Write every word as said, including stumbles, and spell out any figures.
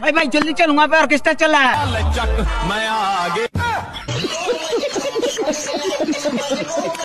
भाई भाई जल्दी चल, वहाँ पे ऑर्केस्ट्रा चल रहा है। मैं आगे